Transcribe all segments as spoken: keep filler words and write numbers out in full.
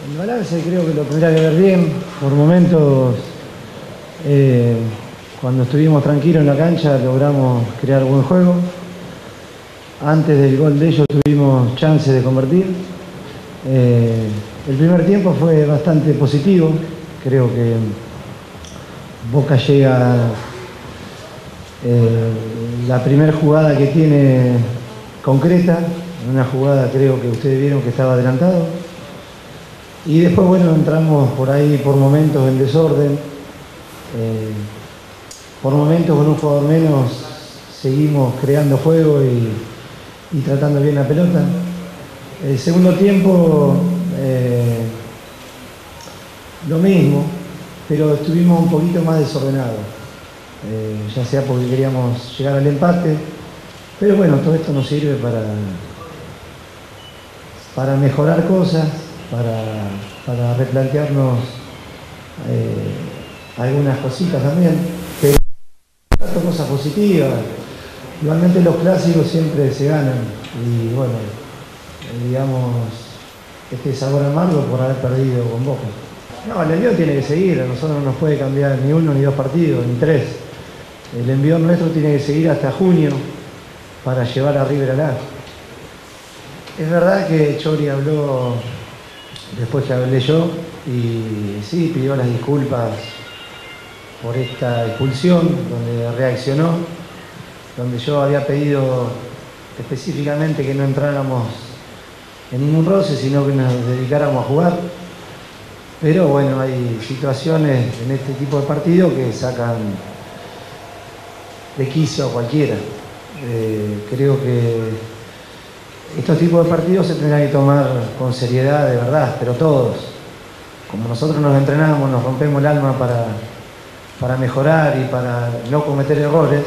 El balance creo que lo tendría que ver bien. Por momentos, eh, cuando estuvimos tranquilos en la cancha, logramos crear buen juego. Antes del gol de ellos tuvimos chance de convertir. Eh, el primer tiempo fue bastante positivo. Creo que Boca llega, eh, la primera jugada que tiene concreta, una jugada creo que ustedes vieron que estaba adelantado. Y después, bueno, entramos por ahí por momentos en desorden. Eh, por momentos con un jugador menos seguimos creando juego y, y tratando bien la pelota. El segundo tiempo, eh, lo mismo, pero estuvimos un poquito más desordenados. Eh, ya sea porque queríamos llegar al empate, pero bueno, todo esto nos sirve para, para mejorar cosas, para, para replantearnos eh, algunas cositas también, pero cosas positivas. Igualmente los clásicos siempre se ganan y bueno, eh, digamos, este sabor amargo por haber perdido con Boca. No, el envío tiene que seguir, a nosotros no nos puede cambiar ni uno ni dos partidos, ni tres. El envío nuestro tiene que seguir hasta junio para llevar a River al A. Es verdad que Chori habló después que hablé yo y sí, pidió las disculpas por esta expulsión, donde reaccionó, donde yo había pedido específicamente que no entráramos en ningún roce, sino que nos dedicáramos a jugar. Pero bueno, hay situaciones en este tipo de partidos que sacan de quicio a cualquiera. Eh, creo que estos tipos de partidos se tendrán que tomar con seriedad, de verdad, pero todos. Como nosotros nos entrenamos, nos rompemos el alma para, para mejorar y para no cometer errores,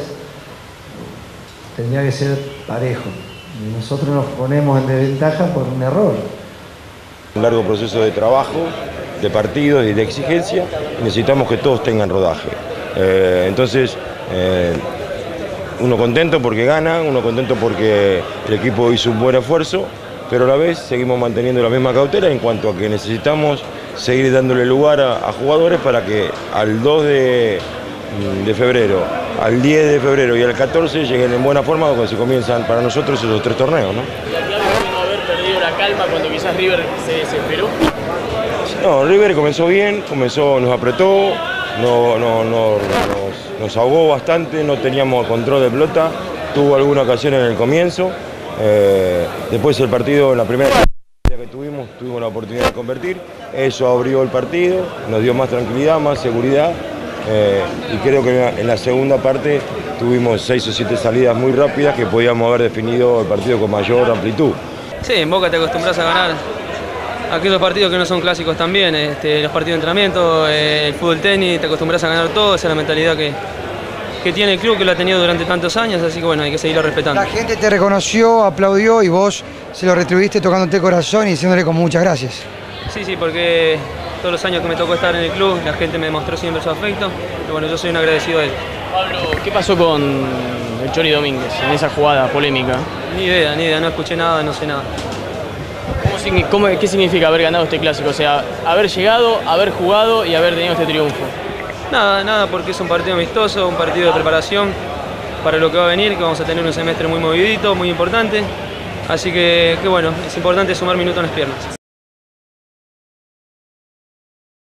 tendría que ser parejo. Y nosotros nos ponemos en desventaja por un error. Un largo proceso de trabajo, de partidos y de exigencia, y necesitamos que todos tengan rodaje. Eh, entonces, eh, uno contento porque gana, uno contento porque el equipo hizo un buen esfuerzo, pero a la vez seguimos manteniendo la misma cautela en cuanto a que necesitamos seguir dándole lugar a, a jugadores para que al dos de febrero, al diez de febrero y al catorce lleguen en buena forma cuando se comienzan para nosotros esos tres torneos, ¿no? ¿Y a ti no haber perdido la calma cuando quizás River se desesperó? No, River comenzó bien, comenzó, nos apretó, no, no, no, nos, nos ahogó bastante, no teníamos control de pelota, tuvo alguna ocasión en el comienzo, eh, después el partido, en la primera que tuvimos, tuvimos la oportunidad de convertir, eso abrió el partido, nos dio más tranquilidad, más seguridad, eh, y creo que en la, en la segunda parte tuvimos seis o siete salidas muy rápidas que podíamos haber definido el partido con mayor amplitud. Sí, en Boca te acostumbras a ganar aquellos partidos que no son clásicos también, este, los partidos de entrenamiento, eh, el fútbol tenis, te acostumbras a ganar todo, esa es la mentalidad que, que tiene el club, que lo ha tenido durante tantos años, así que bueno, hay que seguirlo respetando. La gente te reconoció, aplaudió y vos se lo retribuiste tocándote el corazón y diciéndole como muchas gracias. Sí, sí, porque todos los años que me tocó estar en el club, la gente me demostró siempre su afecto, y bueno, yo soy un agradecido de él. Pablo, ¿qué pasó con el Chori Domínguez en esa jugada polémica? Ni idea, ni idea, no escuché nada, no sé nada. ¿Cómo, cómo, ¿Qué significa haber ganado este clásico? O sea, haber llegado, haber jugado y haber tenido este triunfo. Nada, nada, porque es un partido amistoso, un partido de preparación para lo que va a venir, que vamos a tener un semestre muy movidito, muy importante. Así que, que bueno, es importante sumar minutos en las piernas.